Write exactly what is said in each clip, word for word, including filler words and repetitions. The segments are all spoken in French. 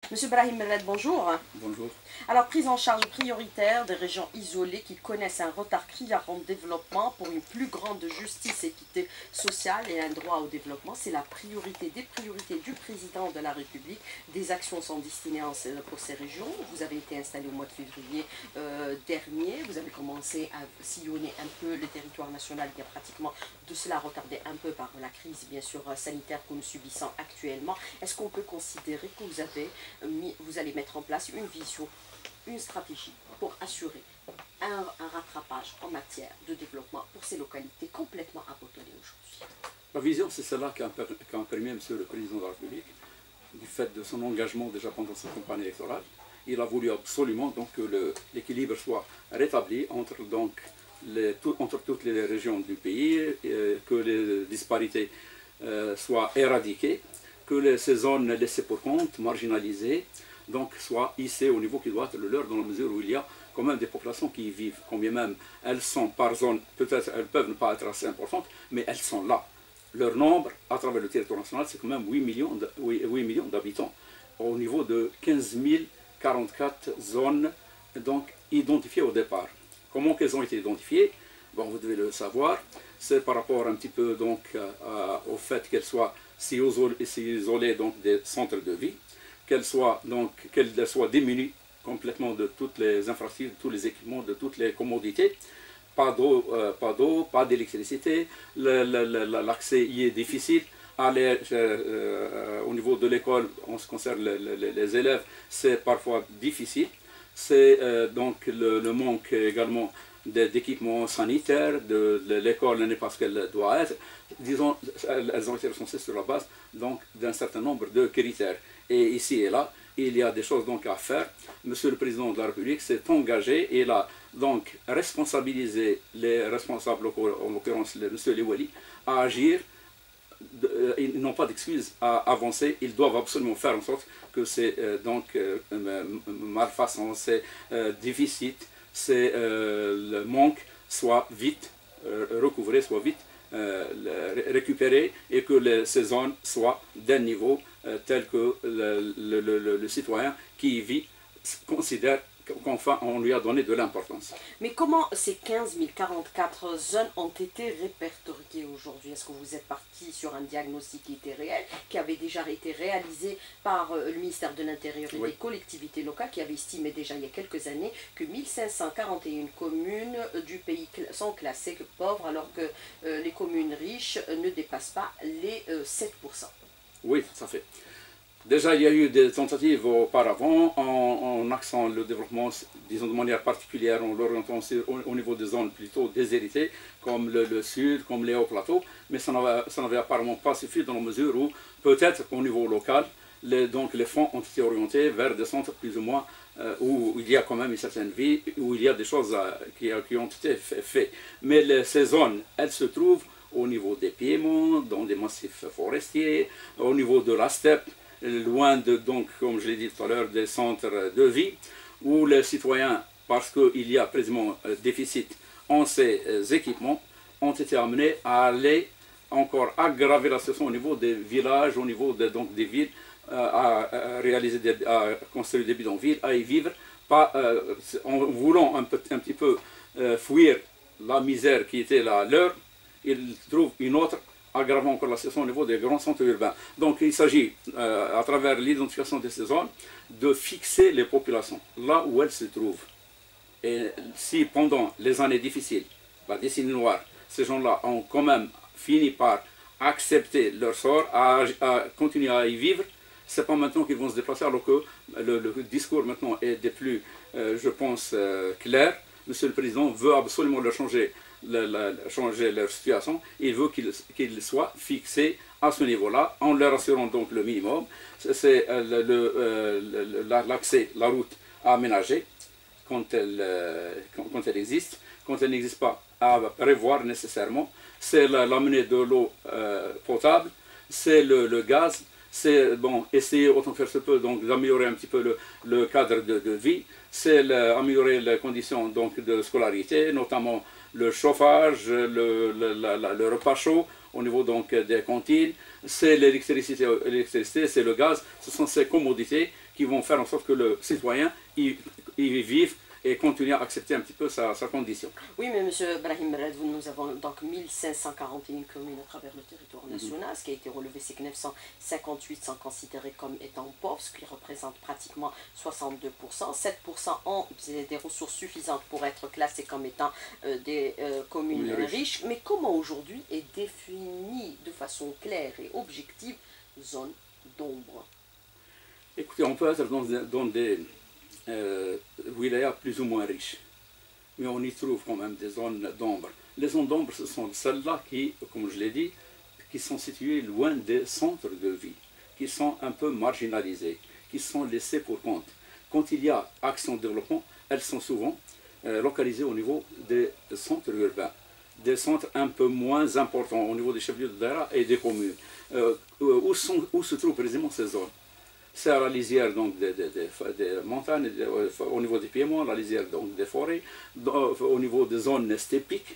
Monsieur Brahim Melled, bonjour. Bonjour. Alors, prise en charge prioritaire des régions isolées qui connaissent un retard criard en développement pour une plus grande justice, équité sociale et un droit au développement, c'est la priorité des priorités du président de la République. Des actions sont destinées pour ces régions. Vous avez été installé au mois de février euh, dernier. Vous avez commencé à sillonner un peu le territoire national qui a pratiquement de cela retardé un peu par la crise, bien sûr, sanitaire que nous subissons actuellement. Est-ce qu'on peut considérer que vous avez mis, vous allez mettre en place une vision, une stratégie pour assurer un, un rattrapage en matière de développement pour ces localités complètement abandonnées aujourd'hui? La vision, c'est celle-là qu'a permis M. le Président de la République, du fait de son engagement déjà pendant sa campagne électorale. Il a voulu absolument donc, que l'équilibre soit rétabli entre, donc, les, tout, entre toutes les régions du pays, et que les disparités euh, soient éradiquées, que les, ces zones laissées pour compte, marginalisées, donc soient hissées au niveau qui doit être le leur, dans la mesure où il y a quand même des populations qui y vivent, combien même elles sont par zone, peut-être elles peuvent ne pas être assez importantes, mais elles sont là. Leur nombre à travers le territoire national, c'est quand même huit millions d'habitants, au niveau de quinze mille quarante-quatre zones donc, identifiées au départ. Comment qu'elles ont été identifiées? Bon, vous devez le savoir, c'est par rapport un petit peu donc, à, au fait qu'elles soient si isolées, si isolées donc, des centres de vie, qu'elles soient, donc, qu'elles soient démunies complètement de toutes les infrastructures, de tous les équipements, de toutes les commodités. Pas d'eau, euh, pas d'eau, pas d'électricité, l'accès y est difficile. Aller euh, au niveau de l'école, en ce qui concerne les, les, les élèves, c'est parfois difficile. C'est euh, donc le, le manque également d'équipements sanitaires, de, de l'école n'est pas ce qu'elle doit être. Disons, elles ont été recensées sur la base d'un certain nombre de critères. Et ici et là, il y a des choses donc à faire. Monsieur le Président de la République s'est engagé et il a donc responsabilisé les responsables, en l'occurrence M. Liwali, à agir. Ils n'ont pas d'excuses à avancer, ils doivent absolument faire en sorte que ces euh, donc, euh, malfaçons, ces euh, déficits, ces euh, manques soient vite euh, recouvrés, soient vite euh, récupérés et que les, ces zones soient d'un niveau euh, tel que le, le, le, le citoyen qui y vit considère qu'enfin on lui a donné de l'importance. Mais comment ces quinze mille quarante-quatre zones ont été répertoriées aujourd'hui? Est-ce que vous êtes parti sur un diagnostic qui était réel, qui avait déjà été réalisé par le ministère de l'Intérieur et oui. des collectivités locales, qui avait estimé déjà il y a quelques années que mille cinq cent quarante et une communes du pays sont classées pauvres, alors que euh, les communes riches ne dépassent pas les euh, sept pour cent? Oui, ça fait. Déjà, il y a eu des tentatives auparavant en, en axant le développement, disons de manière particulière, en l'orientant aussi au, au niveau des zones plutôt déshéritées, comme le, le sud, comme les hauts plateaux, mais ça n'avait apparemment pas suffi dans la mesure où, peut-être au niveau local, les, donc les fonds ont été orientés vers des centres plus ou moins euh, où il y a quand même une certaine vie, où il y a des choses euh, qui, qui ont été faites. Mais les, ces zones, elles se trouvent au niveau des piémonts, dans des massifs forestiers, au niveau de la steppe, loin de, donc, comme je l'ai dit tout à l'heure, des centres de vie, où les citoyens, parce qu'il y a précisément un déficit en ces équipements, ont été amenés à aller encore aggraver la situation au niveau des villages, au niveau de, donc, des villes, euh, à, à, réaliser des, à construire des bidonvilles, à y vivre, pas, euh, en voulant un, peu, un petit peu euh, fuir la misère qui était la leur, ils trouvent une autre, aggravant encore la situation au niveau des grands centres urbains. Donc il s'agit, euh, à travers l'identification de ces zones, de fixer les populations là où elles se trouvent. Et si pendant les années difficiles, la décennie noire, ces gens-là ont quand même fini par accepter leur sort, à, à continuer à y vivre, c'est pas maintenant qu'ils vont se déplacer, alors que le, le discours maintenant est des plus, euh, je pense, euh, clair. Monsieur le Président veut absolument leur changer. La, la, changer leur situation, il veut qu'ils qu'ils soient fixés à ce niveau-là, en leur assurant donc le minimum. C'est euh, l'accès, la route à aménager quand elle, euh, quand, quand elle existe, quand elle n'existe pas, à prévoir nécessairement. C'est l'amener de l'eau euh, potable, c'est le, le gaz, c'est bon, essayer autant que faire se peut d'améliorer un petit peu le, le cadre de, de vie, c'est améliorer les conditions donc, de scolarité, notamment le chauffage, le, le, la, le repas chaud au niveau donc, des cantines, c'est l'électricité, c'est le gaz, ce sont ces commodités qui vont faire en sorte que le citoyen y, y vive et continuer à accepter un petit peu sa, sa condition. Oui, mais M. Brahim Red, nous avons donc mille cinq cent quarante et une communes à travers le territoire national. Mm-hmm. Ce qui a été relevé, c'est que neuf cent cinquante-huit sont considérés comme étant pauvres, ce qui représente pratiquement soixante-deux pour cent. sept pour cent ont des ressources suffisantes pour être classés comme étant euh, des euh, communes oui, riches. Mais comment aujourd'hui est définie de façon claire et objective zone d'ombre? Écoutez, on peut être dans, dans des euh, wilayas plus ou moins riches, mais on y trouve quand même des zones d'ombre. Les zones d'ombre, ce sont celles-là qui, comme je l'ai dit, qui sont situées loin des centres de vie, qui sont un peu marginalisées, qui sont laissées pour compte. Quand il y a action de développement, elles sont souvent euh, localisées au niveau des centres urbains, des centres un peu moins importants au niveau des chefs-lieux de daïra et des communes. Euh, où, sont, où se trouvent précisément ces zones? C'est à la lisière donc, des, des, des, des montagnes, des, au niveau des piémonts, la lisière donc, des forêts, dans, au niveau des zones stépiques.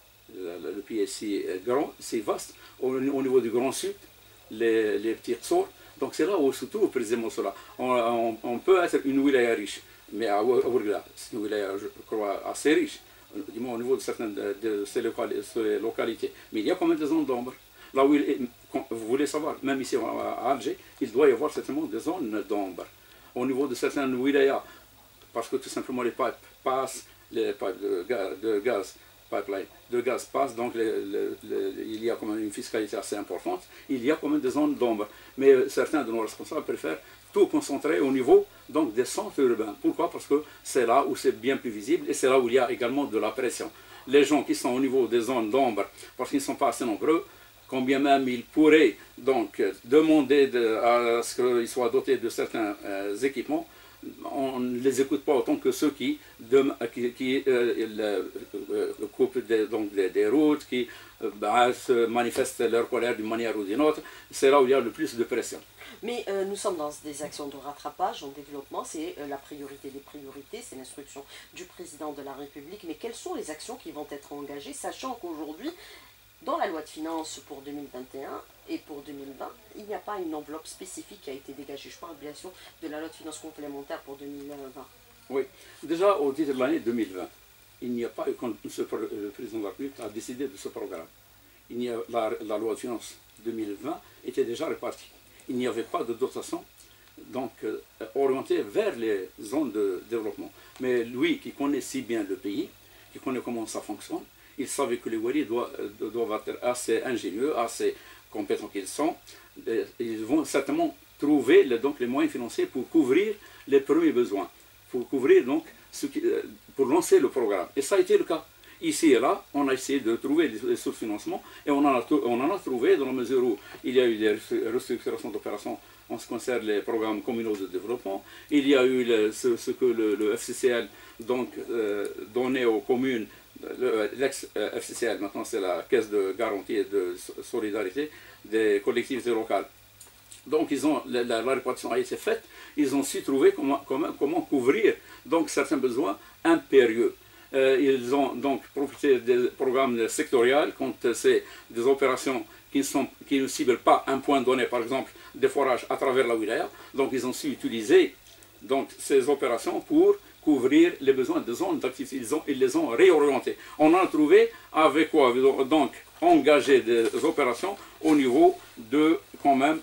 Le, le pays est si grand, si vaste. Au, au niveau du Grand Sud, les, les petits ressorts. Donc c'est là où se trouve précisément cela. On, on, on peut être une wilaya riche, mais à Ouargla, c'est une wilaya, je crois, assez riche, du moins au niveau de certaines de, de ces, locali ces localités. Mais il y a quand même des zones d'ombre. Là où il est, vous voulez savoir, même ici à Alger, il doit y avoir certainement des zones d'ombre. Au niveau de certaines wilayas, parce que tout simplement les pipes passent, les pipes de gaz, de gaz pipeline de gaz passent, donc les, les, les, il y a quand même une fiscalité assez importante, il y a quand même des zones d'ombre. Mais certains de nos responsables préfèrent tout concentrer au niveau donc, des centres urbains. Pourquoi? Parce que c'est là où c'est bien plus visible et c'est là où il y a également de la pression. Les gens qui sont au niveau des zones d'ombre, parce qu'ils ne sont pas assez nombreux, combien même ils pourraient donc demander de, à ce qu'ils soient dotés de certains euh, équipements, on ne les écoute pas autant que ceux qui, de, qui, qui euh, euh, coupent des, donc des, des routes, qui euh, bah, se manifestent leur colère d'une manière ou d'une autre. C'est là où il y a le plus de pression. Mais euh, nous sommes dans des actions de rattrapage, en développement, c'est euh, la priorité des priorités, c'est l'instruction du président de la République. Mais quelles sont les actions qui vont être engagées, sachant qu'aujourd'hui, dans la loi de finances pour deux mille vingt et un et pour deux mille vingt, il n'y a pas une enveloppe spécifique qui a été dégagée. Je parle bien sûr de la loi de finances complémentaire pour deux mille vingt. Oui, déjà au titre de l'année deux mille vingt, il n'y a pas eu, quand le président de la République a décidé de ce programme, il y a, la, la loi de finances deux mille vingt était déjà répartie. Il n'y avait pas de dotation donc, euh, orientée vers les zones de développement. Mais lui qui connaît si bien le pays, qui connaît comment ça fonctionne, il savait que les Wali doivent, doivent être assez ingénieux, assez compétents qu'ils sont. Ils vont certainement trouver les, donc, les moyens financiers pour couvrir les premiers besoins, pour couvrir donc ce qui, pour lancer le programme. Et ça a été le cas. Ici et là, on a essayé de trouver des sources de financement et on en a, on en a trouvé dans la mesure où il y a eu des restructurations d'opérations en ce qui concerne les programmes communaux de développement. Il y a eu le, ce, ce que le, le F C C L donc, euh, donnait aux communes, l'ex-F C C L, maintenant c'est la Caisse de garantie et de solidarité des collectivités locales. Donc ils ont, la, la, la répartition a été faite, ils ont su trouver comment, comment, comment couvrir donc, certains besoins impérieux. Euh, ils ont donc profité des programmes sectoriels quand c'est des opérations qui, sont, qui ne ciblent pas un point donné, par exemple des forages à travers la wilaya. Donc ils ont su utiliser donc, ces opérations pour couvrir les besoins de zones d'activité. Ils, ils les ont réorientés. On en a trouvé avec quoi? Donc engager des opérations au niveau de quand même.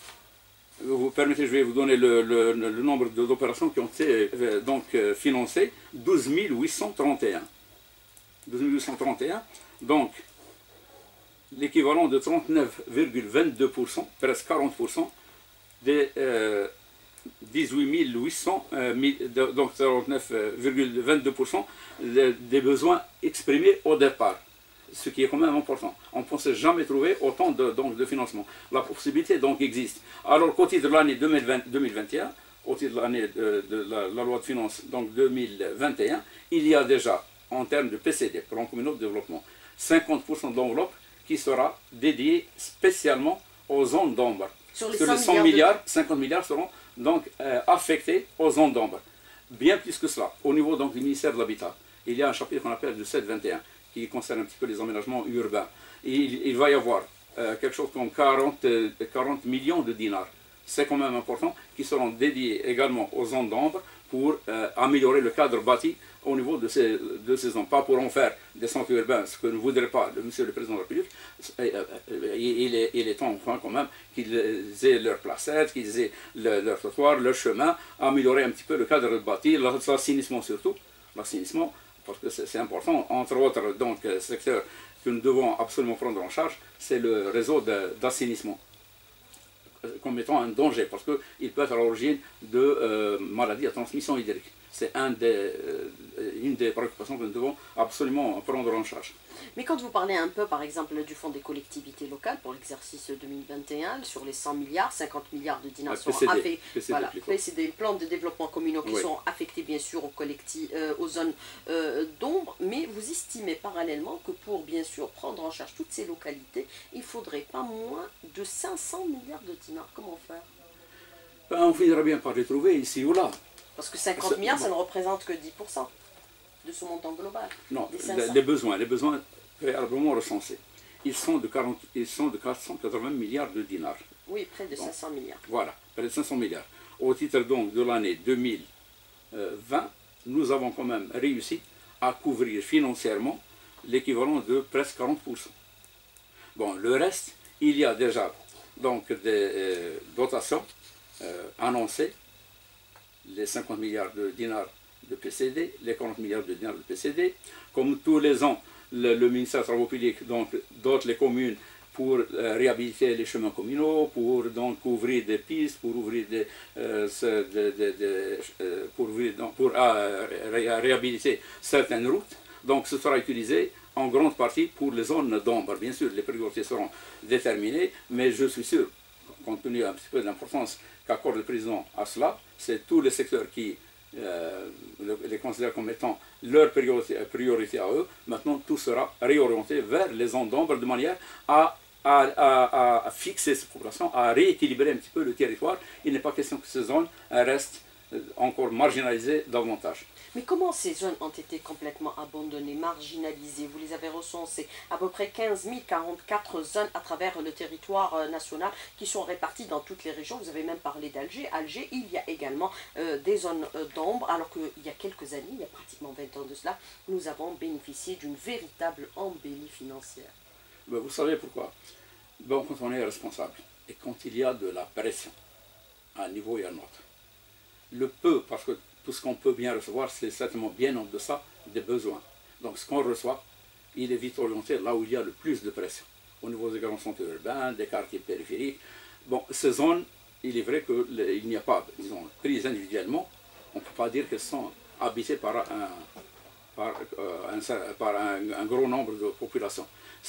Vous permettez, je vais vous donner le, le, le nombre d'opérations qui ont été euh, donc, euh, financées, douze mille huit cent trente et un. douze mille huit cent trente et un, donc l'équivalent de trente-neuf virgule vingt-deux pour cent, presque quarante pour cent, des euh, dix-huit mille huit cents, euh, donc quarante-neuf virgule vingt-deux pour cent des, des besoins exprimés au départ. Ce qui est quand même important. On ne pensait jamais trouver autant de, donc, de financement. La possibilité donc existe. Alors qu'au titre de l'année deux mille vingt et un, au titre de l'année de, de la, la loi de finances donc deux mille vingt et un, il y a déjà, en termes de P C D, plan communal de développement, cinquante pour cent d'enveloppe qui sera dédiée spécialement aux zones d'ombre. Sur les Sur cent les cent milliards, de... cinquante milliards seront donc euh, affectés aux zones d'ombre. Bien plus que cela, au niveau donc, du ministère de l'Habitat, il y a un chapitre qu'on appelle le sept vingt et un, qui concerne un petit peu les aménagements urbains. Et il, il va y avoir euh, quelque chose comme quarante, quarante millions de dinars c'est quand même important, qui seront dédiés également aux zones d'ombre pour euh, améliorer le cadre bâti au niveau de ces, de ces zones. Pas pour en faire des centres urbains, ce que ne voudrait pas le monsieur le président de la République. Il est, il est temps enfin quand même qu'ils aient leur placette, qu'ils aient le, leur trottoir, leur chemin, améliorer un petit peu le cadre bâti, l'assainissement surtout, l'assainissement, parce que c'est important, entre autres donc secteurs que nous devons absolument prendre en charge, c'est le réseau d'assainissement comme étant un danger, parce qu'il peut être à l'origine de euh, maladies à transmission hydrique. C'est un des, euh, une des préoccupations que nous devons absolument prendre en charge. Mais quand vous parlez un peu, par exemple, du fonds des collectivités locales pour l'exercice deux mille vingt et un, sur les cent milliards, cinquante milliards de dinars sont affectés, voilà, P C D, plans de développement communaux qui oui. sont affectés bien sûr aux, collectifs, euh, aux zones euh, d'ombre, mais vous estimez parallèlement que pour bien sûr prendre en charge toutes ces localités, il ne faudrait pas moins de cinq cents milliards de dinars. Comment faire? Ben, on finira bien par les trouver ici ou là. Parce que cinquante milliards, bon. ça ne représente que dix pour cent de ce montant global. Non, les besoins, les besoins préalablement recensés, ils sont de, quarante, ils sont de quatre cent quatre-vingts milliards de dinars. Oui, près de donc, cinq cents milliards. Voilà, près de cinq cents milliards. Au titre donc de l'année deux mille vingt, nous avons quand même réussi à couvrir financièrement l'équivalent de presque quarante pour cent. Bon, le reste, il y a déjà donc des euh, dotations euh, annoncées, les cinquante milliards de dinars de P C D, les quarante milliards de dinars de P C D. Comme tous les ans, le, le ministère des Travaux publics donc, dote les communes pour euh, réhabiliter les chemins communaux, pour donc ouvrir des pistes, pour ouvrir des, euh, de, de, de, euh, pour, ouvrir, donc, pour euh, ré, réhabiliter certaines routes. Donc ce sera utilisé en grande partie pour les zones d'ombre. Bien sûr, les priorités seront déterminées, mais je suis sûr, compte tenu un petit peu de l'importance qu'accorde le président à cela, c'est tous les secteurs qui euh, les considèrent comme étant leur priorité, priorité à eux. Maintenant, tout sera réorienté vers les zones d'ombre de manière à, à, à, à fixer ces populations, à rééquilibrer un petit peu le territoire. Il n'est pas question que ces zones restent encore marginalisées davantage. Mais comment ces zones ont été complètement abandonnées, marginalisées? Vous les avez recensées, à peu près quinze mille quarante-quatre zones à travers le territoire euh, national qui sont réparties dans toutes les régions. Vous avez même parlé d'Alger. Alger, il y a également euh, des zones euh, d'ombre, alors qu'il y a quelques années, il y a pratiquement vingt ans de cela, nous avons bénéficié d'une véritable embellie financière. Ben, vous savez pourquoi? Bon, quand on est responsable et quand il y a de la pression à un niveau et à un autre, le peu, parce que tout ce qu'on peut bien recevoir, c'est certainement bien en deçà des besoins. Donc ce qu'on reçoit, il est vite orienté là où il y a le plus de pression. Au niveau des grands centres urbains, des quartiers périphériques. Bon, ces zones, il est vrai qu'il n'y a pas, disons, prises individuellement, on ne peut pas dire qu'elles sont habitées par un, par, euh, un, par un, un gros nombre de populations.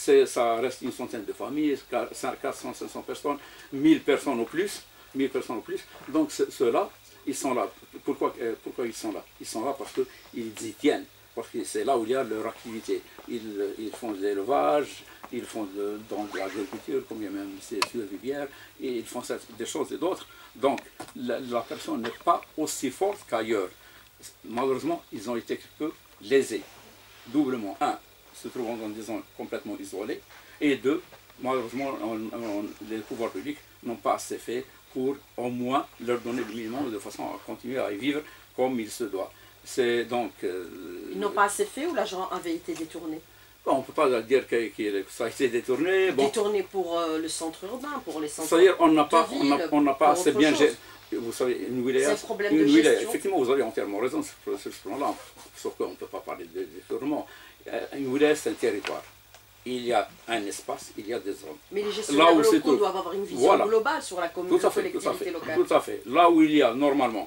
Ça reste une centaine de familles, quatre cents, cinq cents personnes, mille personnes au plus, mille personnes au plus. Donc ceux-là, ils sont là. Pourquoi, euh, pourquoi ils sont là? Ils sont là parce qu'ils y tiennent, parce que c'est là où il y a leur activité. Ils, ils font de l'élevage, ils font de, dans de l'agriculture, comme il y a même ces rivières, et ils font des choses et d'autres. Donc la, la personne n'est pas aussi forte qu'ailleurs. Malheureusement, ils ont été quelque peu lésés. Doublement, un, se trouvant dans des zones complètement isolées, et deux, malheureusement, on, on, les pouvoirs publics n'ont pas assez fait pour au moins leur donner le minimum de façon à continuer à y vivre comme il se doit. C'est donc... Euh, Ils n'ont pas assez fait ou l'argent avait été détourné? Bon, on ne peut pas dire que, que ça a été détourné. Bon. Détourné pour euh, le centre urbain, pour les centres C'est-à-dire on n'a pas, ville, on n'a pas assez bien géré. Vous savez, une wilaya... C'est un problème une de wilaya, gestion. effectivement, vous avez entièrement raison sur, sur ce plan-là, sauf qu'on ne peut pas parler de détournement. Une wilaya, c'est un territoire. Il y a un espace, il y a des zones. Mais les gestionnaires locaux doivent avoir une vision voilà. globale sur la communauté, collectivité locale. Tout à fait. Là où il y a normalement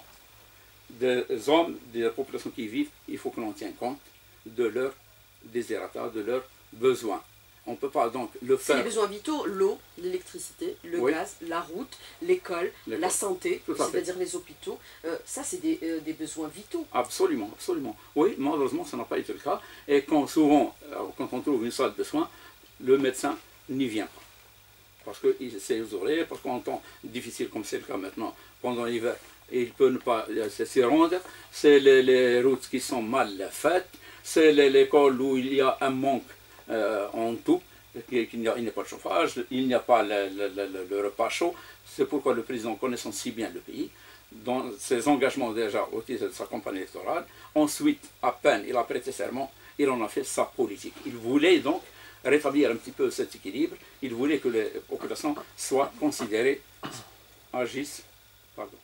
des zones, des populations qui y vivent, il faut que l'on tienne compte de leurs désirata, de leurs besoins. On ne peut pas donc le faire. C'est les besoins vitaux, l'eau, l'électricité, le oui. gaz, la route, l'école, la santé, c'est-à-dire les hôpitaux. Euh, ça, c'est des, euh, des besoins vitaux. Absolument, absolument. Oui, malheureusement, ça n'a pas été le cas. Et quand souvent, quand on trouve une salle de soins, le médecin n'y vient pas. Parce qu'il s'est isolé, parce qu'en temps difficile comme c'est le cas maintenant, pendant l'hiver, il peut ne pas s'y rendre. C'est les, les routes qui sont mal faites, c'est l'école où il y a un manque Euh, en tout, qu'il n'y a, a pas de chauffage, il n'y a pas le, le, le, le repas chaud, C'est pourquoi le président, connaissant si bien le pays, dans ses engagements déjà au titre de sa campagne électorale, ensuite, à peine il a prêté serment, il en a fait sa politique. Il voulait donc rétablir un petit peu cet équilibre, il voulait que les populations soient considérées, agissent, pardon,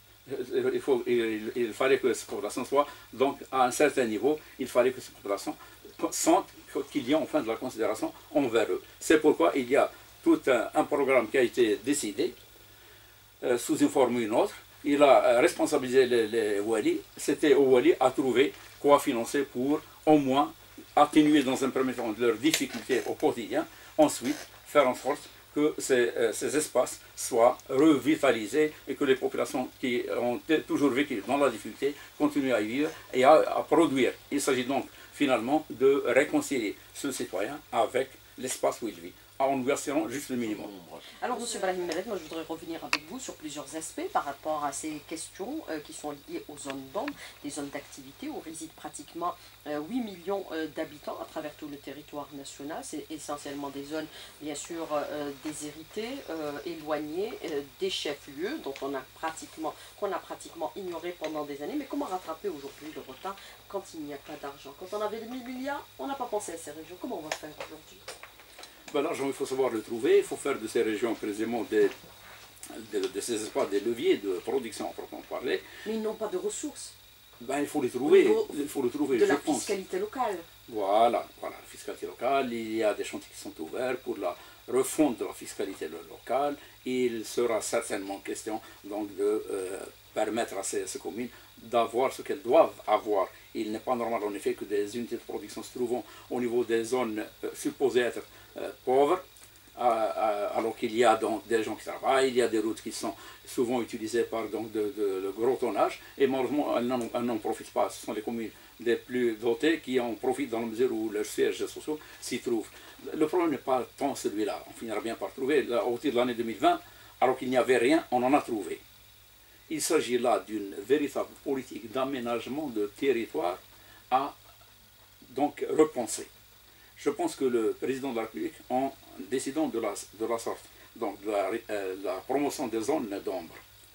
il, faut, il, il fallait que ces populations soient, donc à un certain niveau, il fallait que ces populations sentent qu'il y a enfin de la considération envers eux. C'est pourquoi il y a tout un, un programme qui a été décidé, euh, sous une forme ou une autre. Il a responsabilisé les, les Wali. C'était aux Wali à trouver quoi financer pour au moins atténuer dans un premier temps leurs difficultés au quotidien, ensuite faire en sorte que ces, euh, ces espaces soient revitalisés et que les populations qui ont toujours vécu dans la difficulté continuent à y vivre et à, à produire. Il s'agit donc finalement de réconcilier ce citoyen avec l'espace où il vit, en lui assurant juste le minimum. Alors, M. Brahim Meled, moi je voudrais revenir avec vous sur plusieurs aspects par rapport à ces questions euh, qui sont liées aux zones d'ombre, des zones d'activité où résident pratiquement euh, huit millions euh, d'habitants à travers tout le territoire national. C'est essentiellement des zones, bien sûr, euh, déshéritées, euh, éloignées euh, des chefs-lieux, dont on a pratiquement, qu'on a pratiquement ignoré pendant des années. Mais comment rattraper aujourd'hui le retard quand il n'y a pas d'argent? Quand on avait des mille milliards, on n'a pas pensé à ces régions. Comment on va faire aujourd'hui? Ben, l'argent, il faut savoir le trouver, il faut faire de ces régions précisément des, de, de ces espaces des leviers de production, proprement parler. Mais ils n'ont pas de ressources. Ben, il faut les trouver, il faut le trouver, de je la pense. fiscalité locale. Voilà, voilà, la fiscalité locale, il y a des chantiers qui sont ouverts pour la refonte de la fiscalité locale. Il sera certainement question donc de euh, permettre à ces, ces communes d'avoir ce qu'elles doivent avoir. Il n'est pas normal en effet que des unités de production se trouvent au niveau des zones euh, supposées être euh, pauvres, euh, euh, alors qu'il y a donc des gens qui travaillent, il y a des routes qui sont souvent utilisées par donc, de, de, de gros tonnage, et malheureusement elles n'en profitent pas. Ce sont les communes les plus dotées qui en profitent dans la mesure où leurs sièges sociaux s'y trouvent. Le problème n'est pas tant celui-là, on finira bien par trouver. Là, au titre de l'année deux mille vingt, alors qu'il n'y avait rien, on en a trouvé. Il s'agit là d'une véritable politique d'aménagement de territoire à donc repenser. Je pense que le président de la République, en décidant de la, de la sorte, donc de la, euh, la promotion des zones d'ombre,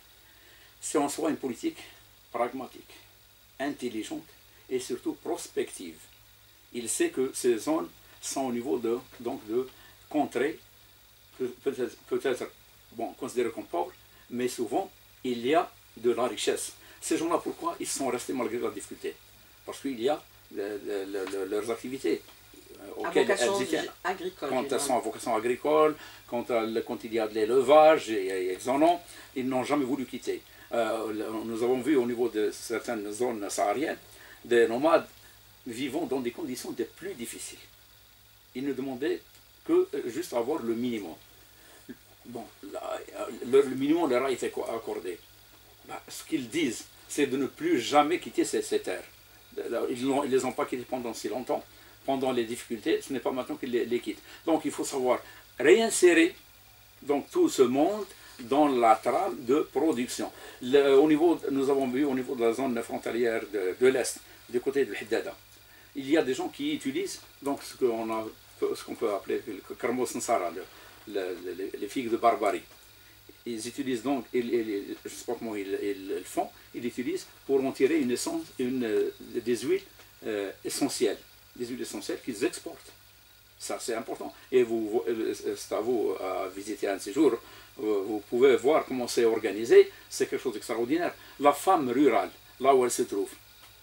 c'est en soi une politique pragmatique, intelligente et surtout prospective. Il sait que ces zones sont au niveau de, donc de contrées, peut-être peut-être bon, considérées comme pauvres, mais souvent il y a de la richesse. Ces gens-là, pourquoi ils sont restés malgré la difficulté? Parce qu'il y a le, le, le, leurs activités auxquelles elles y agricole, quand elles sont à vocation agricole, quand, quand il y a de l'élevage, et ils en ont, ils n'ont jamais voulu quitter. Euh, nous avons vu au niveau de certaines zones sahariennes, des nomades vivant dans des conditions des plus difficiles. Ils ne demandaient que juste avoir le minimum. Bon, la, le, le minimum leur a été accordé. Ben, ce qu'ils disent, c'est de ne plus jamais quitter ces, ces terres. Ils ne les ont pas quittés pendant si longtemps, pendant les difficultés, ce n'est pas maintenant qu'ils les, les quittent. Donc il faut savoir réinsérer donc, tout ce monde dans la trame de production. Le, au niveau, nous avons vu au niveau de la zone frontalière de, de l'Est, du côté de Hiddada, il y a des gens qui utilisent donc, ce qu'on a, ce qu'on peut appeler le Karmos Nsara, le, le, le, les figues de barbarie. Ils utilisent donc, ils, ils, je ne sais pas comment ils, ils le font, ils utilisent pour en tirer une essence, une, des huiles euh, essentielles, des huiles essentielles qu'ils exportent. Ça, c'est important. Et vous, c'est à vous à visiter un de ces jours, vous pouvez voir comment c'est organisé, c'est quelque chose d'extraordinaire. La femme rurale, là où elle se trouve,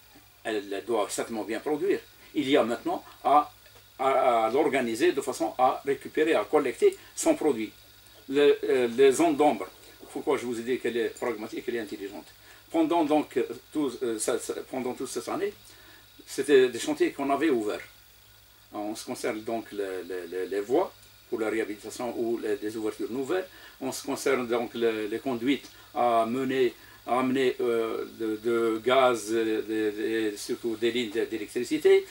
elle doit certainement bien produire. Il y a maintenant à, à, à l'organiser de façon à récupérer, à collecter son produit. Le, euh, les zones d'ombre, pourquoi je vous ai dit qu'elle est pragmatique, qu'elle est intelligente. Pendant, donc, tout, euh, ça, ça, pendant toute cette année, c'était des chantiers qu'on avait ouverts. En ce qui concerne donc les, les, les voies pour la réhabilitation ou les, des ouvertures nouvelles, en ce qui concerne donc les, les conduites à mener, à amener euh, de, de gaz et surtout des lignes d'électricité,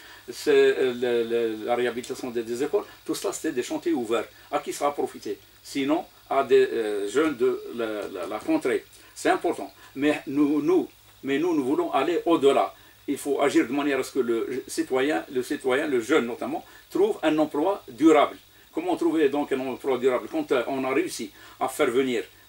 la réhabilitation des, des écoles, tout ça c'était des chantiers ouverts. À qui ça a profité? Sinon à des euh, jeunes de la, la, la contrée. C'est important. Mais nous, nous, mais nous, nous voulons aller au-delà. Il faut agir de manière à ce que le citoyen, le citoyen, le jeune notamment, trouve un emploi durable. Comment trouver donc un emploi durable? Quand on a réussi à faire venir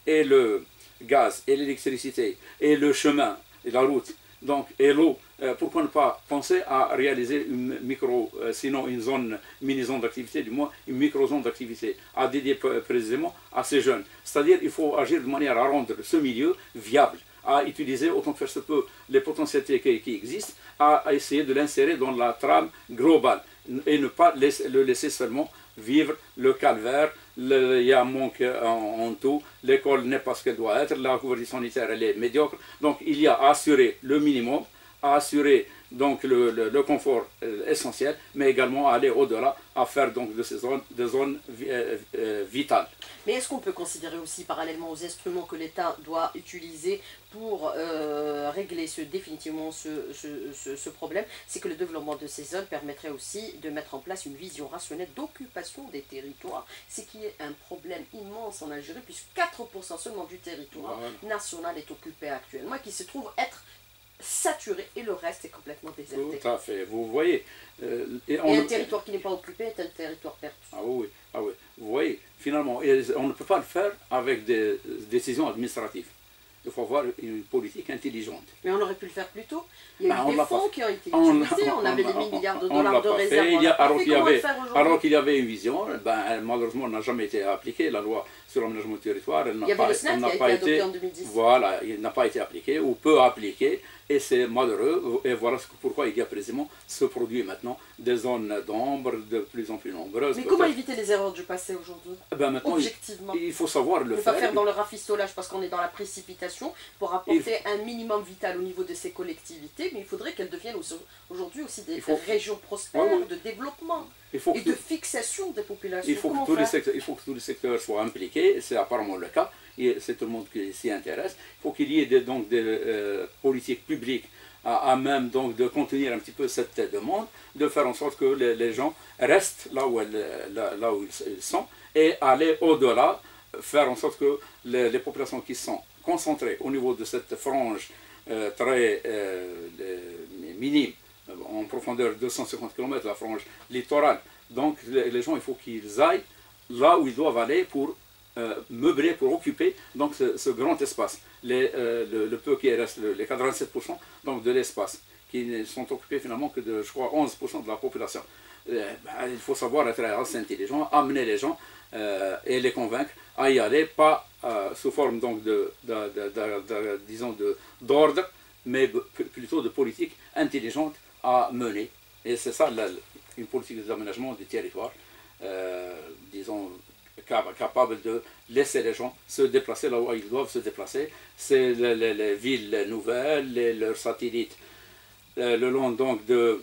et le gaz, et l'électricité, et le chemin, et la route, donc, et l'eau, euh, pourquoi ne pas penser à réaliser une micro, euh, sinon une zone, mini-zone d'activité, du moins une micro-zone d'activité, à dédier précisément à ces jeunes. C'est-à-dire qu'il faut agir de manière à rendre ce milieu viable, à utiliser autant que faire se peut les potentialités qui, qui existent, à, à essayer de l'insérer dans la trame globale et ne pas laisser, le laisser seulement vivre le calvaire. Le, il y a un manque en, en tout, l'école n'est pas ce qu'elle doit être, la couverture sanitaire elle est médiocre, donc il y a à assurer le minimum, à assurer donc le, le, le confort euh, essentiel, mais également à aller au-delà, à faire donc de ces zones des zones euh, euh, vitales. Mais est-ce qu'on peut considérer aussi, parallèlement aux instruments que l'État doit utiliser pour euh, régler ce, définitivement ce, ce, ce, ce problème, c'est que le développement de ces zones permettrait aussi de mettre en place une vision rationnelle d'occupation des territoires, ce qui est un problème immense en Algérie, puisque quatre pour cent seulement du territoire voilà. national est occupé actuellement, et qui se trouve être saturé, et le reste est complètement déserté. Tout à fait, vous voyez. Euh, et, on, et un territoire qui n'est pas occupé est un territoire perdu. Ah oui, ah oui. Vous voyez, finalement, on ne peut pas le faire avec des décisions administratives. Il faut avoir une politique intelligente. Mais on aurait pu le faire plus tôt. Il y a ben, eu des fonds qui ont été utilisés, on, on, on avait des mille milliards de dollars de réserves. Il y a, alors qu'il y, avait, alors qu'il y avait une vision, ben, malheureusement, elle n'a jamais été appliquée, la loi sur l'aménagement du territoire. Elle il y avait pas, le S N A T qui a été adopté en deux mille dix. Voilà, il n'a pas été appliqué, ou peu appliqué, et c'est malheureux. Et voilà pourquoi il y a précisément ce produit maintenant, des zones d'ombre de plus en plus nombreuses. Mais comment éviter les erreurs du passé aujourd'hui? Ben maintenant, objectivement. Il, il faut savoir le faire. Il ne faut pas faire dans le rafistolage parce qu'on est dans la précipitation pour apporter il... un minimum vital au niveau de ces collectivités, mais il faudrait qu'elles deviennent aujourd'hui aussi des faut... régions prospères, ouais, ouais. de développement il faut et de tout... fixation des populations. Il faut, que tous les secteurs, il faut que tous les secteurs soient impliqués, c'est apparemment le cas, c'est tout le monde qui s'y intéresse. Il faut qu'il y ait des, donc des euh, politiques publiques à, à même donc de contenir un petit peu cette demande, de faire en sorte que les, les gens restent là où, elles, là, là où ils sont et aller au-delà, faire en sorte que les, les populations qui sont concentrées au niveau de cette frange euh, très euh, minime, en profondeur de deux cent cinquante kilomètres, la frange littorale. Donc les, les gens, il faut qu'ils aillent là où ils doivent aller pour euh, meubler, pour occuper donc, ce, ce grand espace. Les, euh, le, le peu qui reste, le, les quatre-vingt-sept pour cent donc, de l'espace, qui ne sont occupés finalement que de, je crois, onze pour cent de la population. Euh, ben, il faut savoir être assez intelligent, amener les gens euh, et les convaincre à y aller, pas euh, sous forme donc, de, de, de, de, de, disons d'ordre, mais plutôt de politique intelligente à mener. Et c'est ça la, une politique d'aménagement du territoire, euh, disons, capable de laisser les gens se déplacer là où ils doivent se déplacer. C'est les, les, les villes nouvelles, les, leurs satellites, euh, le long donc de,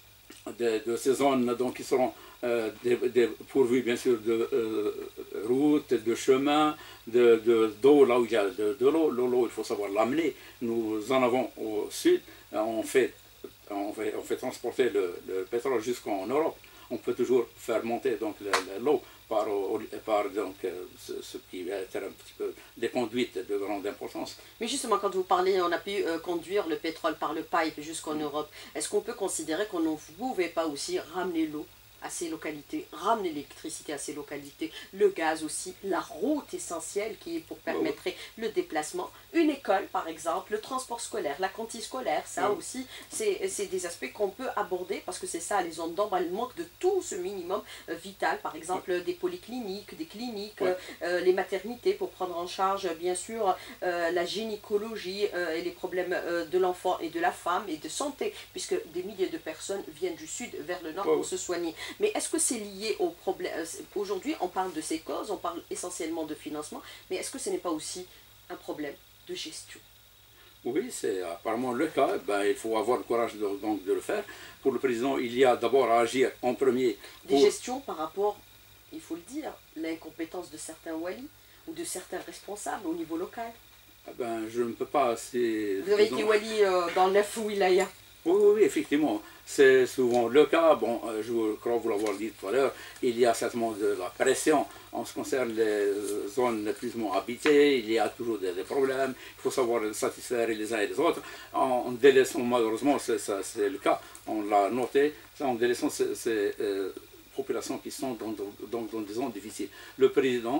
de, de ces zones donc, qui seront euh, des, des, pourvues bien sûr de euh, routes, de chemins, de, de, d'eau là où il y a de, de l'eau. L'eau, il faut savoir l'amener. Nous en avons au sud, on fait On fait, on fait transporter le, le pétrole jusqu'en Europe. On peut toujours faire monter donc l'eau par, par donc, ce, ce qui va être un petit peu des conduites de grande importance. Mais justement, quand vous parlez, on a pu euh, conduire le pétrole par le pipe jusqu'en Europe. Est-ce qu'on peut considérer qu'on ne pouvait pas aussi ramener l'eau à ces localités, ramener l'électricité à ces localités, le gaz aussi, la route essentielle qui est pour permettre le déplacement, une école par exemple, le transport scolaire, la cantine scolaire, ça oui. aussi c'est des aspects qu'on peut aborder parce que c'est ça, les zones d'ombre, elles manquent de tout ce minimum euh, vital, par exemple oui. des polycliniques, des cliniques, oui. euh, les maternités pour prendre en charge bien sûr euh, la gynécologie euh, et les problèmes euh, de l'enfant et de la femme et de santé, puisque des milliers de personnes viennent du sud vers le nord oui. pour se soigner. Mais est-ce que c'est lié au problème? Aujourd'hui, on parle de ces causes, on parle essentiellement de financement, mais est-ce que ce n'est pas aussi un problème de gestion? Oui, c'est apparemment le cas. Ben, il faut avoir le courage de, donc, de le faire. Pour le président, il y a d'abord à agir en premier. Pour... Des gestions par rapport, il faut le dire, l'incompétence de certains walis ou de certains responsables au niveau local. Ben, je ne peux pas assez... Vous avez été wali euh, dans neuf wilayas. Oui, oui, oui, effectivement, c'est souvent le cas. Bon, je crois vous l'avoir dit tout à l'heure, il y a certainement de la pression en ce qui concerne les zones plus ou moins habitées, il y a toujours des, des problèmes, il faut savoir satisfaire les uns et les autres, en, en délaissant, malheureusement, c'est le cas, on l'a noté, en délaissant ces, ces euh, populations qui sont dans, dans, dans des zones difficiles. Le président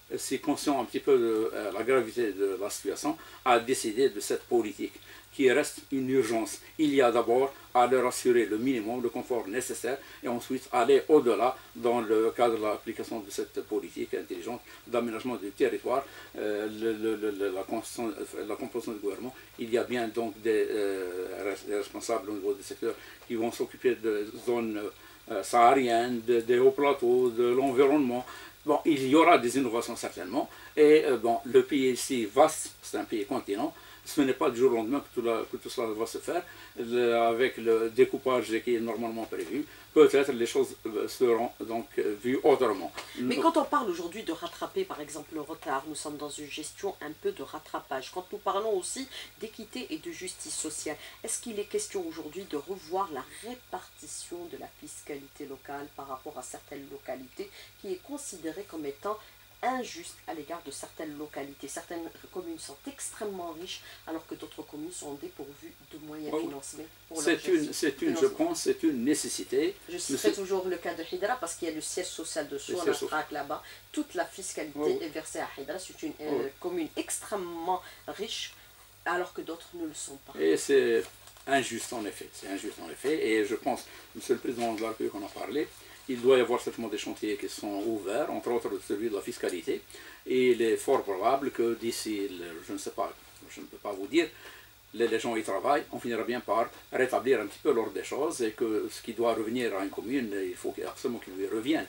c'est conscient un petit peu de euh, la gravité de la situation, a décidé de cette politique qui reste une urgence. Il y a d'abord à leur assurer le minimum, le confort nécessaire, et ensuite aller au-delà dans le cadre de l'application de cette politique intelligente d'aménagement du territoire, euh, le, le, le, la, composition, la composition du gouvernement. Il y a bien donc des, euh, des responsables au niveau des secteurs qui vont s'occuper de zones euh, sahariennes, de, des hauts plateaux, de l'environnement. Bon, il y aura des innovations certainement, et euh, bon, le pays ici vaste, c'est un pays continent. Ce n'est pas du jour au lendemain que tout, la, que tout cela va se faire, le, avec le découpage qui est normalement prévu. Peut-être les choses seront donc vues autrement. Mais quand on parle aujourd'hui de rattraper par exemple le retard, nous sommes dans une gestion un peu de rattrapage. Quand nous parlons aussi d'équité et de justice sociale, est-ce qu'il est question aujourd'hui de revoir la répartition de la fiscalité locale par rapport à certaines localités qui est considérée comme étant injuste à l'égard de certaines localités. Certaines communes sont extrêmement riches alors que d'autres communes sont dépourvues de moyens oh, financiers. C'est une, c'est une, je pense, c'est une nécessité. Je citerai toujours le cas de Hidra parce qu'il y a le siège social de Sonatrach là-bas. Toute la fiscalité oh. est versée à Hidra. C'est une euh, oh. commune extrêmement riche alors que d'autres ne le sont pas. Et c'est injuste en effet. C'est injuste en effet. Et je pense, Monsieur le Président de la République en a parlé, il doit y avoir certainement des chantiers qui sont ouverts, entre autres celui de la fiscalité. Et il est fort probable que d'ici, je ne sais pas, je ne peux pas vous dire, les gens y travaillent, on finira bien par rétablir un petit peu l'ordre des choses et que ce qui doit revenir à une commune, il faut absolument qu'il lui revienne,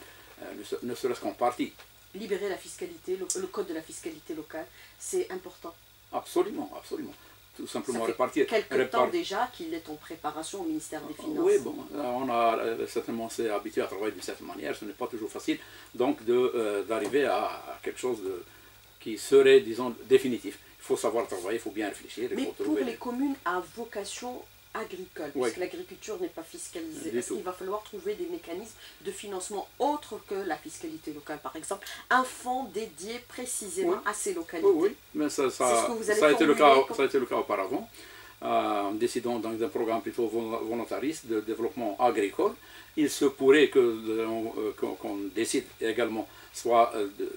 ne serait-ce qu'en partie. Libérer la fiscalité, le, le code de la fiscalité locale, c'est important. Absolument, absolument. Tout simplement ça fait répartir. Quelque répart... temps déjà qu'il est en préparation au ministère des Finances. Oui, bon, on a certainement s'est habitué à travailler d'une certaine manière, ce n'est pas toujours facile, donc d'arriver euh, à, à quelque chose de, qui serait, disons, définitif. Il faut savoir travailler, il faut bien réfléchir. Mais faut pour trouver... les communes à vocation agricole, oui. puisque l'agriculture n'est pas fiscalisée, est-ce qu'il va falloir trouver des mécanismes de financement autres que la fiscalité locale, par exemple, un fonds dédié précisément oui. à ces localités? Oui, oui, mais ça, ça, ce que vous allez ça, a été le cas, comme... ça a été le cas auparavant, euh, en décidant d'un programme plutôt volontariste de développement agricole. Il se pourrait que euh, qu'on qu'on décide également, soit euh, de,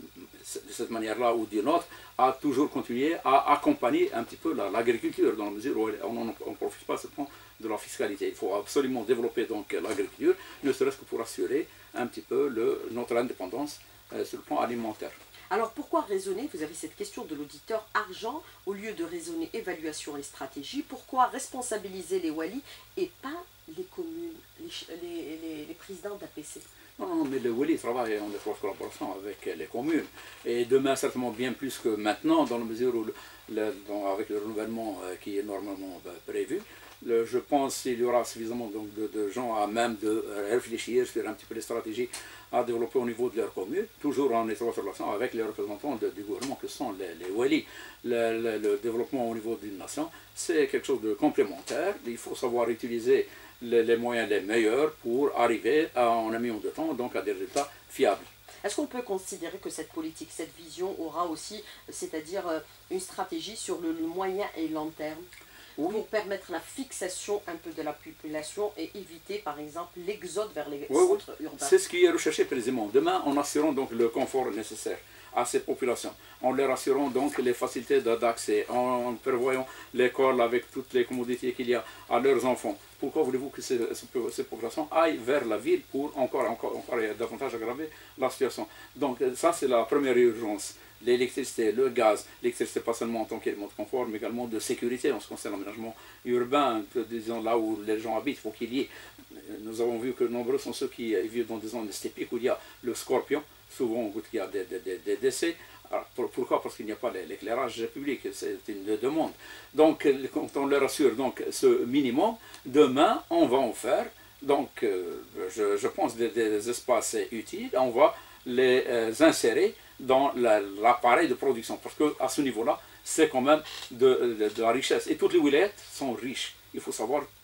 de cette manière-là ou d'une autre, à toujours continuer à accompagner un petit peu l'agriculture, dans la mesure où on ne profite pas seulement de la fiscalité. Il faut absolument développer donc l'agriculture, ne serait-ce que pour assurer un petit peu le, notre indépendance euh, sur le plan alimentaire. Alors pourquoi raisonner, vous avez cette question de l'auditeur argent, au lieu de raisonner évaluation et stratégie, pourquoi responsabiliser les walis et pas les communes, les, les, les, les présidents d'A P C? Non, mais le Wali travaille en étroite collaboration avec les communes. Et demain, certainement bien plus que maintenant, dans la mesure où, le, le, dans, avec le renouvellement euh, qui est normalement bah, prévu, le, je pense qu'il y aura suffisamment donc, de, de gens à même de réfléchir sur un petit peu les stratégies à développer au niveau de leur commune, toujours en étroite relation avec les représentants de, du gouvernement que sont les, les Wali. Le, le, le développement au niveau d'une nation, c'est quelque chose de complémentaire. Il faut savoir utiliser Les, les moyens les meilleurs pour arriver à, en un million de temps donc à des résultats fiables. Est-ce qu'on peut considérer que cette politique, cette vision aura aussi, c'est-à-dire une stratégie sur le moyen et long terme oui. pour permettre la fixation un peu de la population et éviter par exemple l'exode vers les oui, centres oui. urbains? C'est ce qui est recherché précisément. Demain, en assurant donc le confort nécessaire à ces populations, en leur assurant donc les facilités d'accès, en prévoyant l'école avec toutes les commodités qu'il y a à leurs enfants. Pourquoi voulez-vous que ces, ces populations aillent vers la ville pour encore, encore, encore davantage aggraver la situation? Donc ça c'est la première urgence. L'électricité, le gaz, l'électricité pas seulement en tant qu'élément de confort, mais également de sécurité en ce qui concerne l'aménagement urbain, disons là où les gens habitent, il faut qu'il y ait. Nous avons vu que nombreux sont ceux qui vivent dans des zones stépiques où il y a le scorpion, souvent où il y a des, des, des décès. Alors, pour, pourquoi? Parce qu'il n'y a pas l'éclairage public, c'est une demande. Donc, quand on leur assure donc, ce minimum, demain, on va en faire, donc, euh, je, je pense, des, des espaces utiles, on va les euh, insérer dans l'appareil la, de production, parce qu'à ce niveau-là, c'est quand même de, de, de la richesse. Et toutes les wilayas sont riches. Il faut savoir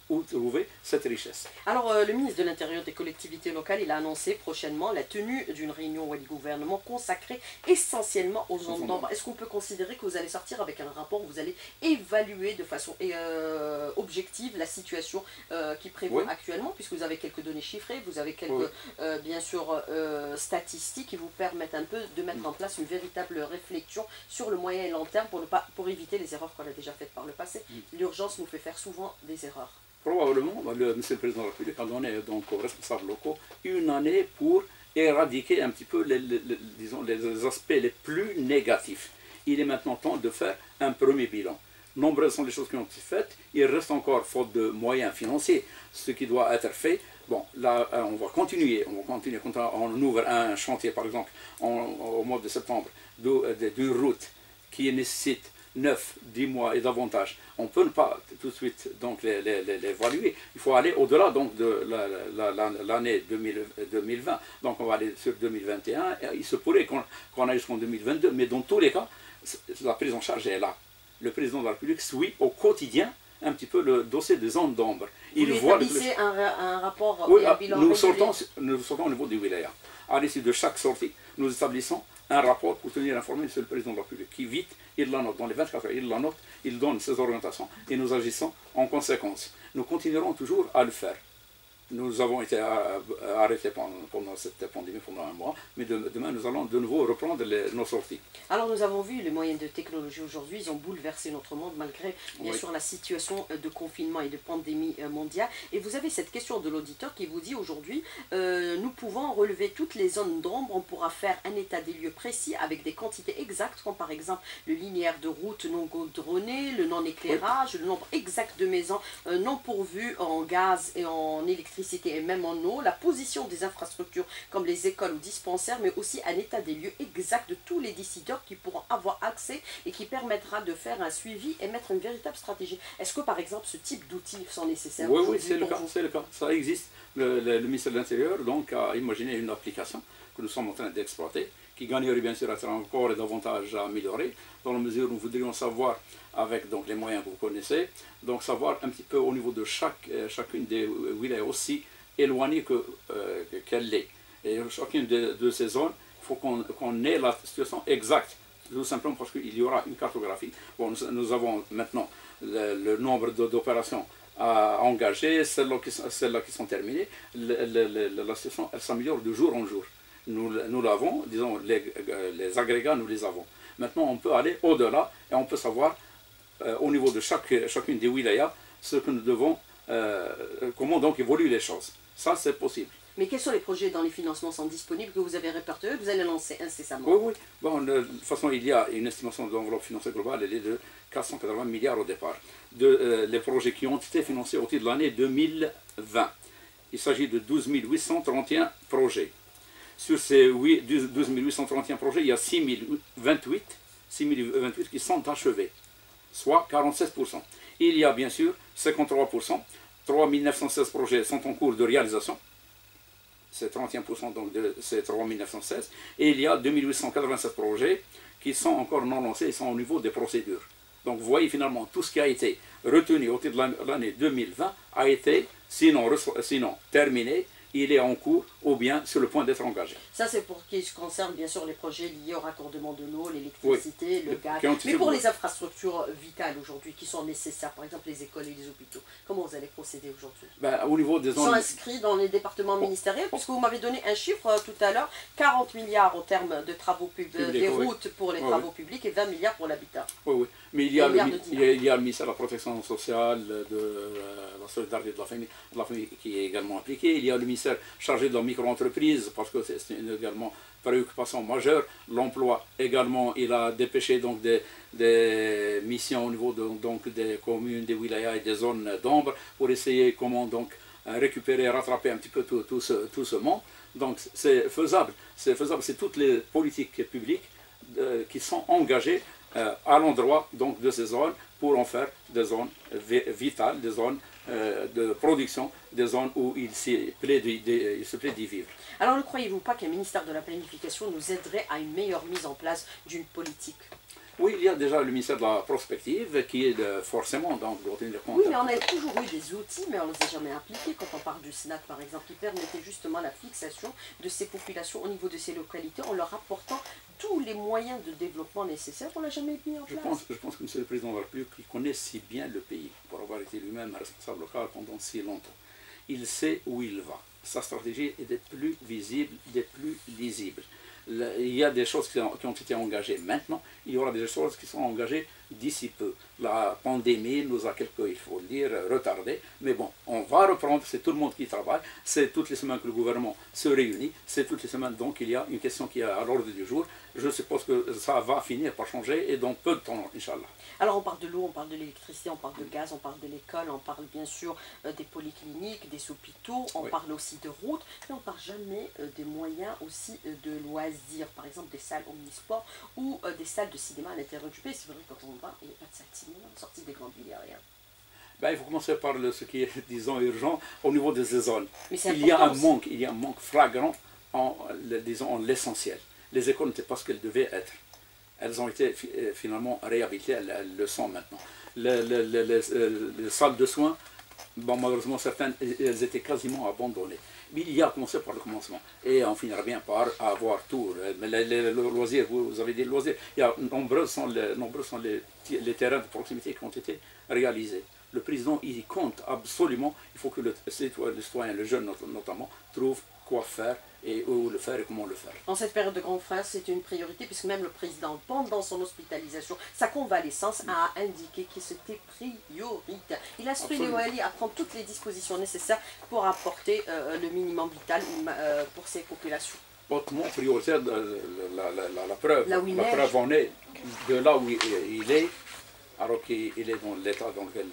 où trouver cette richesse. Alors, euh, le ministre de l'Intérieur des collectivités locales, il a annoncé prochainement la tenue d'une réunion du gouvernement consacrée essentiellement aux zones d'ombre. Est-ce qu'on peut considérer que vous allez sortir avec un rapport où vous allez évaluer de façon euh, objective la situation euh, qui prévaut oui. actuellement, puisque vous avez quelques données chiffrées, vous avez quelques, oui. euh, bien sûr, euh, statistiques qui vous permettent un peu de mettre en place une véritable réflexion sur le moyen et long terme pour, ne pas, pour éviter les erreurs qu'on a déjà faites par le passé. L'urgence nous fait faire souvent des erreurs. Probablement, le Monsieur le Président de la République a donné donc, aux responsables locaux une année pour éradiquer un petit peu les, les, les, disons, les aspects les plus négatifs. Il est maintenant temps de faire un premier bilan. Nombreuses sont les choses qui ont été faites. Il reste encore, faute de moyens financiers, ce qui doit être fait. Bon, là, on va continuer. On va continuer. Quand on ouvre un chantier, par exemple, en, au mois de septembre, d'une route qui nécessite neuf, dix mois et davantage, on ne peut pas tout de suite l'évaluer. Il faut aller au-delà donc de l'année deux mille vingt. Donc on va aller sur deux mille vingt et un. Il se pourrait qu'on qu'on aille jusqu'en deux mille vingt-deux, mais dans tous les cas, la prise en charge est là. Le président de la République suit au quotidien un petit peu le dossier des zones d'ombre. Il Vous voit établissez le... un, un rapport oui, et un bilan nous sortons, nous sortons au niveau du wilaya. À l'issue de chaque sortie, nous établissons un rapport pour tenir informé sur le président de la République, qui vite, il la note, dans les vingt-quatre heures, il la note, il donne ses orientations et nous agissons en conséquence. Nous continuerons toujours à le faire. Nous avons été arrêtés pendant, pendant cette pandémie pendant un mois, mais de, demain nous allons de nouveau reprendre les, nos sorties. Alors nous avons vu les moyens de technologie aujourd'hui, ils ont bouleversé notre monde malgré bien oui. sûr la situation de confinement et de pandémie mondiale. Et vous avez cette question de l'auditeur qui vous dit aujourd'hui, euh, nous pouvons relever toutes les zones d'ombre, on pourra faire un état des lieux précis avec des quantités exactes, comme par exemple le linéaire de route non goudronné, le non-éclairage, oui. le nombre exact de maisons euh, non pourvues en gaz et en électricité et même en eau, la position des infrastructures comme les écoles ou dispensaires, mais aussi un état des lieux exact de tous les décideurs qui pourront avoir accès et qui permettra de faire un suivi et mettre une véritable stratégie. Est-ce que par exemple ce type d'outils sont nécessaires? Oui, oui, c'est le cas, c'est le cas. Ça existe. Le, le, le ministère de l'Intérieur donc a imaginé une application que nous sommes en train d'exploiter, qui gagnerait bien sûr à être encore et davantage améliorée, dans la mesure où nous voudrions savoir, avec donc, les moyens que vous connaissez, donc savoir un petit peu au niveau de chaque, euh, chacune des wilayas aussi éloignées que, euh, qu'elle est. Et chacune de, de ces zones, il faut qu'on qu'on ait la situation exacte, tout simplement parce qu'il y aura une cartographie. Bon, nous, nous avons maintenant le, le nombre d'opérations à engager, celles-là qui, celles qui sont terminées, le, le, le, la situation elle s'améliore de jour en jour. Nous, nous l'avons, disons, les, les agrégats, nous les avons. Maintenant, on peut aller au-delà et on peut savoir, euh, au niveau de chaque, chacune des wilayas, ce que nous devons, euh, comment donc évoluent les choses. Ça, c'est possible. Mais quels sont les projets dont les financements sont disponibles, que vous avez répertoriés, que vous allez lancer incessamment? Oui, oui. Bon, de toute façon, il y a une estimation de l'enveloppe financière globale, elle est de quatre cent quatre-vingts milliards au départ. De, euh, les projets qui ont été financés au titre de l'année deux mille vingt. Il s'agit de douze mille huit cent trente et un projets. Sur ces douze mille huit cent trente et un projets, il y a six mille vingt-huit qui sont achevés, soit quarante-sept pour cent. Il y a bien sûr cinquante-trois pour cent, trois mille neuf cent seize projets sont en cours de réalisation, c'est trente et un pour cent donc de ces trois mille neuf cent seize, et il y a deux mille huit cent quatre-vingt-sept projets qui sont encore non lancés, ils sont au niveau des procédures. Donc vous voyez finalement tout ce qui a été retenu au titre de l'année deux mille vingt a été sinon, sinon terminé, il est en cours ou bien sur le point d'être engagé. Ça, c'est pour ce qui concerne bien sûr les projets liés au raccordement de l'eau, l'électricité, oui. le gaz. Mais pour les infrastructures vitales aujourd'hui qui sont nécessaires, par exemple les écoles et les hôpitaux, comment vous allez procéder aujourd'hui? Ben, au niveau des zones... Ils sont inscrits dans les départements ministériels, puisque vous m'avez donné un chiffre euh, tout à l'heure, quarante milliards en termes de travaux publics, des oui. routes pour les oui. travaux publics et vingt milliards pour l'habitat. Oui, oui. Mais il y, a le, il, y a, il y a le ministère de la protection sociale, de euh, la solidarité de la, famille, de la famille qui est également impliqué. Il y a le ministère chargé de la micro-entreprise, parce que c'est également préoccupation majeure. L'emploi également, il a dépêché donc des, des missions au niveau de, donc des communes, des wilayas et des zones d'ombre pour essayer comment donc récupérer, rattraper un petit peu tout, tout, ce, tout ce monde. Donc c'est faisable, c'est faisable, c'est toutes les politiques publiques euh, qui sont engagées euh, à l'endroit donc de ces zones pour en faire des zones vitales, des zones euh, de production, des zones où il, plaît de, de, il se plaît d'y vivre. Alors ne croyez-vous pas qu'un ministère de la planification nous aiderait à une meilleure mise en place d'une politique? Oui, il y a déjà le ministère de la prospective qui est de, forcément, donc, doit tenir compte. Oui, mais on a toujours eu des outils, mais on ne les a jamais appliqués. Quand on parle du SNAC, par exemple, qui permettait justement la fixation de ces populations au niveau de ces localités, en leur apportant tous les moyens de développement nécessaires, on ne l'a jamais mis en Je place. pense, je pense que M. le Président de la République, il connaît si bien le pays, pour avoir été lui-même responsable local pendant si longtemps. Il sait où il va. Sa stratégie est des plus visibles, des plus lisibles. Il y a des choses qui ont, qui ont été engagées maintenant, il y aura des choses qui sont engagées d'ici peu. La pandémie nous a quelque, il faut le dire, retardé, mais bon, on va reprendre, c'est tout le monde qui travaille, c'est toutes les semaines que le gouvernement se réunit, c'est toutes les semaines donc il y a une question qui est à l'ordre du jour. Je suppose que ça va finir par changer et dans peu de temps, Inch'Allah. Alors on parle de l'eau, on parle de l'électricité, on parle de gaz, on parle de l'école, on parle bien sûr euh, des polycliniques, des hôpitaux, on Oui. parle aussi de routes, mais on ne parle jamais euh, des moyens aussi euh, de loisirs, par exemple des salles omnisports ou euh, des salles de cinéma à l'intérieur du pays. C'est vrai que quand on va, il n'y a pas de salle de cinéma, sortie des grandes villes, il n'y a rien. Ben, il faut commencer par le, ce qui est, disons, urgent au niveau de ces zones. Mais il y a un manque, il y a un manque flagrant en, disons, en l'essentiel. Les écoles n'étaient pas ce qu'elles devaient être. Elles ont été finalement réhabilitées, elles, elles le sont maintenant. Les, les, les, les, les salles de soins, bon, malheureusement certaines, elles étaient quasiment abandonnées. Mais il y a commencé par le commencement. Et on finira bien par avoir tout. Mais les, les, les loisirs, vous, vous avez dit loisirs, il y a nombreux sont les, nombreux sont les, les terrains de proximité qui ont été réalisés. Le président, il compte absolument, il faut que le citoyen, le, citoyen, le jeune notamment, trouve quoi faire et où le faire et comment le faire. En cette période de grande phase, c'est une priorité puisque même le président, pendant son hospitalisation, sa convalescence, a indiqué que c'était prioritaire. Il a instruit les Wali à prendre toutes les dispositions nécessaires pour apporter euh, le minimum vital euh, pour ces populations. Hautement prioritaire, la, la, la, la preuve, la preuve en est de là où il est, alors qu'il est dans l'état dans lequel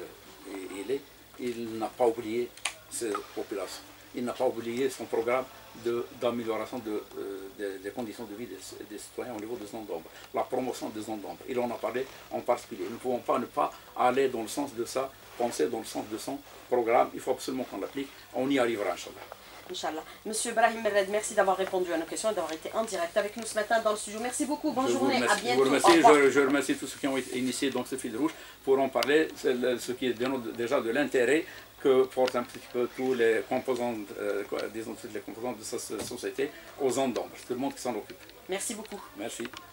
il est, il n'a pas oublié ses populations. Il n'a pas oublié son programme d'amélioration de, de, de, des conditions de vie des, des citoyens au niveau des zones d'ombre, la promotion des zones d'ombre. Il en a parlé en particulier. Nous ne pouvons pas ne pas aller dans le sens de ça, penser dans le sens de son programme. Il faut absolument qu'on l'applique. On y arrivera, Inch'Allah. Inch'Allah. Monsieur Brahim Merred, merci d'avoir répondu à nos questions et d'avoir été en direct avec nous ce matin dans le studio. Merci beaucoup, bonne je journée, remercie, à bientôt. Je, remercie, je, je remercie tous ceux qui ont initié donc, ce fil rouge pour en parler, ce qui est déjà de l'intérêt que portent un petit peu tous les composantes, euh, disons toutes les composantes de cette société aux ondes d'ombre. Tout le monde qui s'en occupe. Merci beaucoup. Merci.